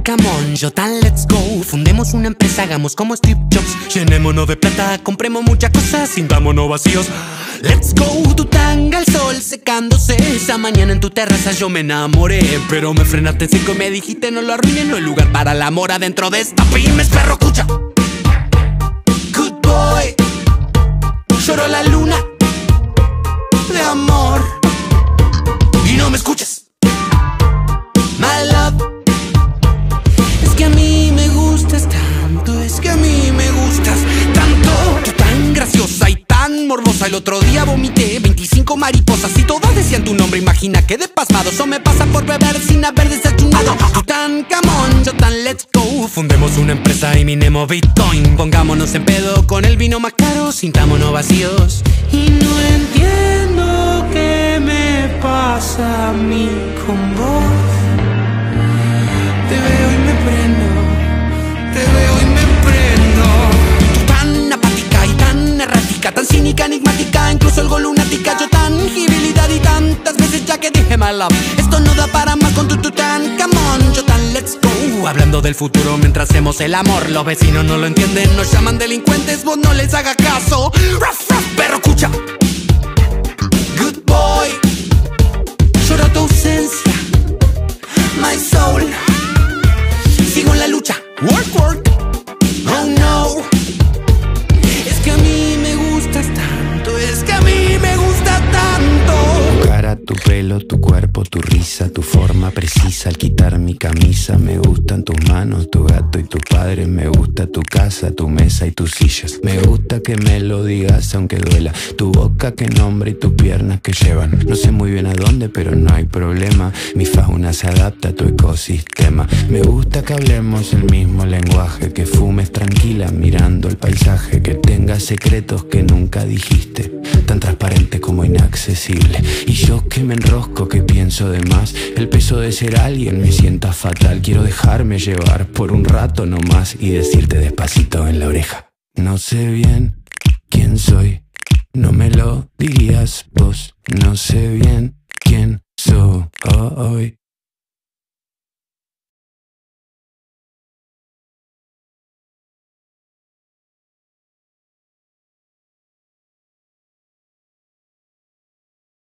come on, Jotan, let's go. Fundemos una empresa, hagamos como Steve Jobs. Llenémonos de plata, compremos muchas cosas, sintámonos vacíos. Let's go, tu tanga al sol secándose. Esa mañana en tu terraza yo me enamoré, pero me frenaste en seco y me dijiste no lo arruines. No hay lugar para el amor adentro de esta pymes, perro, escucha. Good boy, lloró la luna de amor y no me escuches. My love, es que a mí me gustas tanto, es que a mí me gustas tanto. Tú tan graciosa y tan morbosa. El otro día vomité 25 mariposas y todas decían tu nombre. Imagina que de pasmado eso me pasa por beber sin haber desayunado. Tú tan come on, yo tan let's go. Fundemos una empresa y minemos Bitcoin. Pongámonos en pedo con el vino más caro, sintámonos vacíos. Y no entiendo qué me pasa a mí con vos. Te veo y me prendo, te veo y me prendo. Tú tan apática y tan errática, tan cínica, enigmática, incluso algo lunática. Yo tangibilidad y tantas veces ya que dije my love. Esto no da para más con tu tan come on, yo tan let's go. Hablando del futuro mientras hacemos el amor. Los vecinos no lo entienden, nos llaman delincuentes, vos no les hagas caso. Ruff, ruff, perro, escucha. Good boy, lloro tu ausencia, my soul. Sigo en la lucha, work, work, oh no. Es que a mí me gustas tanto, es que a mí me gusta tanto. Tu cara, tu pelo, tu cuerpo, tu risa, tu forma precisa al quitar mi camisa. Me gustan tus manos, tu gato y tu padre. Me gusta tu casa, tu mesa y tus sillas. Me gusta que me lo digas aunque duela. Tu boca que nombra y tus piernas que llevan. No sé muy bien a dónde, pero no hay problema. Mi fauna se adapta a tu ecosistema. Me gusta que hablemos el mismo lenguaje. Que fumes tranquila mirando el paisaje. Que tengas secretos que nunca dijiste. Tan transparente como inaccesible. Y yo que me enrosco, que pienso de más. El peso de ser alguien me sienta fatal. Quiero dejarme llevar por un rato nomás y decirte despacito en la oreja. No sé bien quién soy, no me lo dirías vos. No sé bien quién soy.